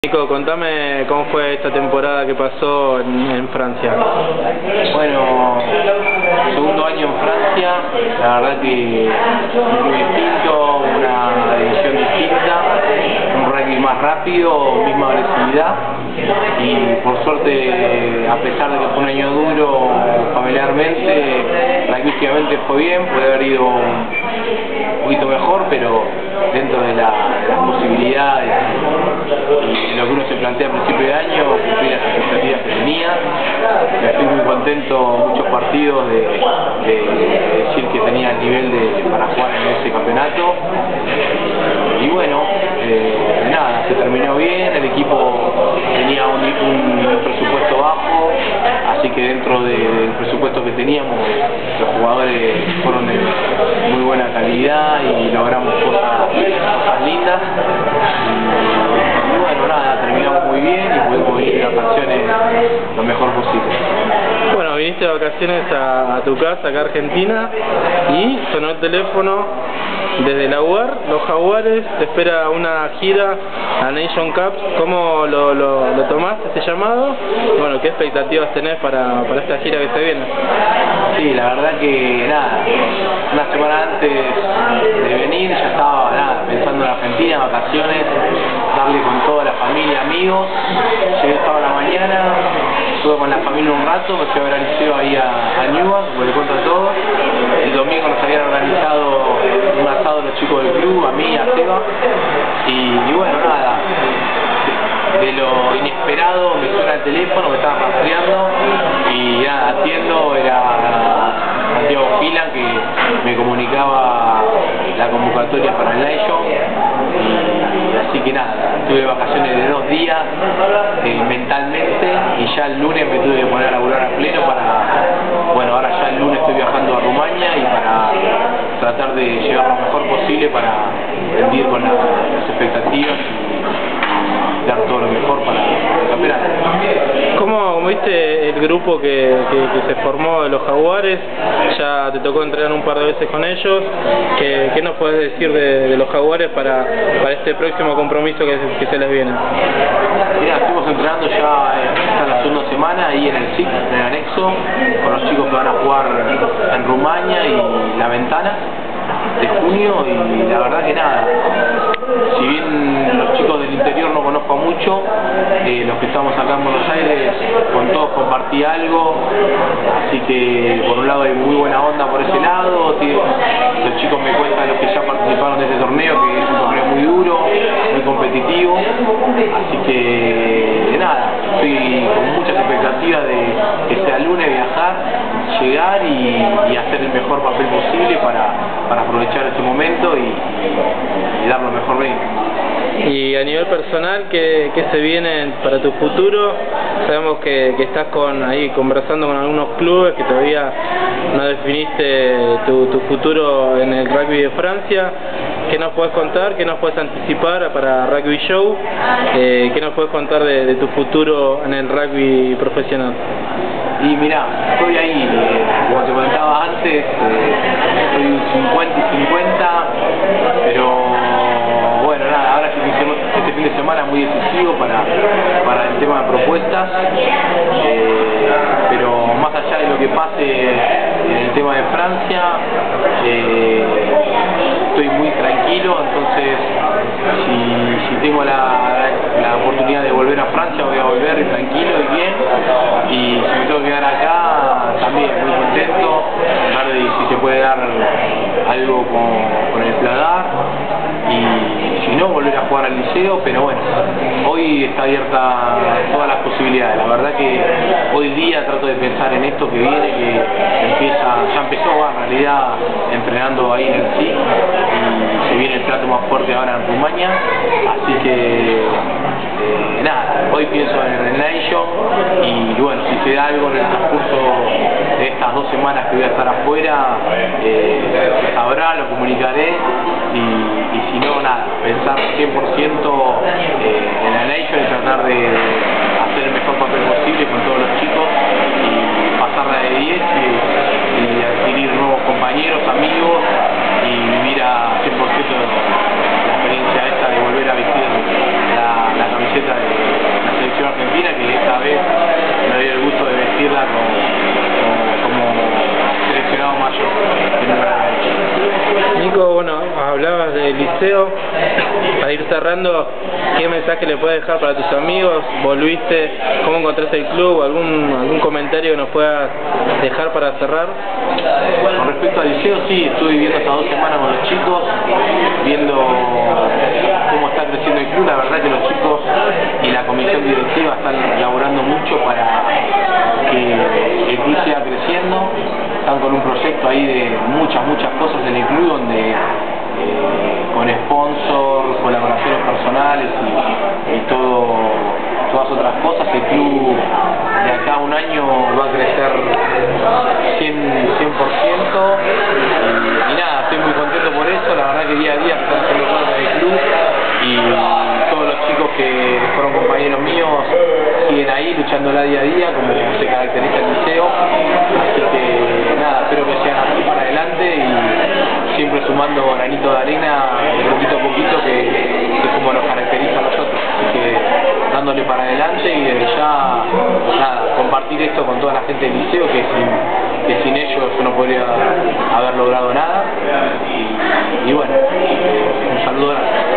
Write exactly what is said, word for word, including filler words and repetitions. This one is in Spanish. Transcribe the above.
Nico, contame cómo fue esta temporada que pasó en, en Francia. Bueno, segundo año en Francia, la verdad que un club distinto, una división distinta, un rugby más rápido, misma agresividad y por suerte, a pesar de que fue un año duro familiarmente, rugbyísticamente fue bien, puede haber ido un poquito mejor, pero dentro de, la, de las posibilidades y lo que uno se plantea a principio de año, cumplí las expectativas que tenía. Estoy muy contento, muchos partidos de, de, de decir que tenía el nivel de, para jugar en ese campeonato. Y bueno, eh, nada, se terminó bien, el equipo tenía un, un presupuesto bajo, así que dentro de, del presupuesto que teníamos, los jugadores fueron de muy buena calidad y logramos cosas, cosas lindas. Y, y bueno, nada, terminamos muy bien y pudimos venir de vacaciones lo mejor posible. Bueno, viniste de vacaciones a, a tu casa, acá a Argentina, y sonó el teléfono desde la U A R, los Jaguares, te espera una gira a Nation Cup. ¿Cómo lo, lo, lo tomaste este llamado? Y bueno, ¿qué expectativas tenés para, para esta gira que se viene? Sí, la verdad que nada, una semana antes de venir ya estaba nada, pensando en Argentina, vacaciones, darle con toda la familia, amigos. Llegué sábado a la mañana, estuve con la familia un rato, me fui a ver al liceo ahí a, a Newark, como le cuento a todos. El domingo nos habían organizado un asado los chicos del club, a mí, a Seba, y, y bueno, nada, de, de lo inesperado me suena el teléfono, me estaba rastreando y nada, atiendo, era Santiago Gilan que me comunicaba la convocatoria para el Nation, y así que nada, tuve vacaciones de dos días eh, mentalmente, y ya el lunes me tuve que poner a laburar a pleno para, bueno, ahora ya el lunes estoy viajando a Rumania y para tratar de llegar lo mejor posible para rendir con la, las expectativas y dar todo lo mejor para el campeonato. ¿Cómo, cómo viste el grupo que, que, que se formó de los Jaguares? Ya te tocó entrenar un par de veces con ellos. ¿Qué, qué nos puedes decir de, de los Jaguares para, para este próximo compromiso que, que se les viene? Mira, estuvimos entrenando ya esta la segunda semana ahí en el S I C, en el anexo, con los chicos que van a jugar en Rumania y La Ventana de junio, y la verdad que nada, si bien los chicos del interior no conozco mucho, eh, los que estamos acá en Buenos Aires, con todos compartí algo, así que por un lado hay muy buena onda por ese lado. Los chicos me cuentan, los que ya participaron de este torneo, que es un torneo muy duro, muy competitivo, así que nada, estoy con muchas expectativas de que sea lunes viajar, llegar y, y hacer el mejor papel posible para, para aprovechar este momento y, y dar lo mejor de mí. Y a nivel personal, ¿qué, qué se viene para tu futuro? Sabemos que, que estás con, ahí conversando con algunos clubes, que todavía no definiste tu, tu futuro en el rugby de Francia. ¿Qué nos puedes contar? ¿Qué nos puedes anticipar para Rugby Show? Eh, ¿Qué nos puedes contar de, de tu futuro en el rugby profesional? Y mira, estoy ahí, eh, como te comentaba antes, eh, estoy un cincuenta y cincuenta, pero bueno, nada, ahora este fin de semana es muy decisivo para, para el tema de propuestas, eh, pero más allá de lo que pase en el tema de Francia, eh, estoy muy tranquilo, entonces si, si tengo la, la oportunidad de volver a Francia, voy a volver tranquilo y bien, y si me tengo que quedar acá, también muy contento, ver si se puede dar algo con, con el Pladar, y si no, volver a jugar al liceo, pero bueno, hoy está abierta todas las posibilidades. La verdad que hoy día trato de pensar en esto que viene, que empieza, ya empezó en realidad entrenando ahí en el S I C, y se viene el plato más fuerte ahora en Rumania, así que eh, nada, hoy pienso en el Nation, y bueno, si se da algo en el transcurso de estas dos semanas que voy a estar afuera, eh, se sabrá, lo comunicaré, y, y si no, nada, pensar cien por ciento eh, en la Nation y tratar de hacer el mejor papel posible con todos los chicos y pasarla de diez y, y adquirir nuevos compañeros, amigos, y vivir a cien por ciento la experiencia esta de volver a vestir la, la camiseta de liceo. Para ir cerrando, ¿qué mensaje le puedes dejar para tus amigos? ¿Volviste? ¿Cómo encontraste el club? ¿Algún, algún comentario que nos puedas dejar para cerrar? Con respecto al liceo, sí, estuve viviendo hasta dos semanas con los chicos, viendo cómo está creciendo el club. La verdad que los chicos y la comisión directiva están laborando mucho para que el club siga creciendo. Están con un proyecto ahí de muchas, muchas cosas en el club, donde eh, con sponsors, colaboraciones personales y, y todo, todas otras cosas, el club de acá a un año va a crecer cien por ciento y, y nada, estoy muy contento por eso. La verdad que día a día se están haciendo cosas en el club y todos los chicos que fueron compañeros míos siguen ahí luchándola día a día como se caracteriza el liceo, así que nada, espero que sigan así para adelante y siempre sumando granito de arena de poquito a poquito, que, que es como nos caracteriza a nosotros, así que dándole para adelante y desde ya nada, compartir esto con toda la gente del liceo, que sin, que sin ellos yo no podría haber logrado nada y, y bueno, un saludo grande.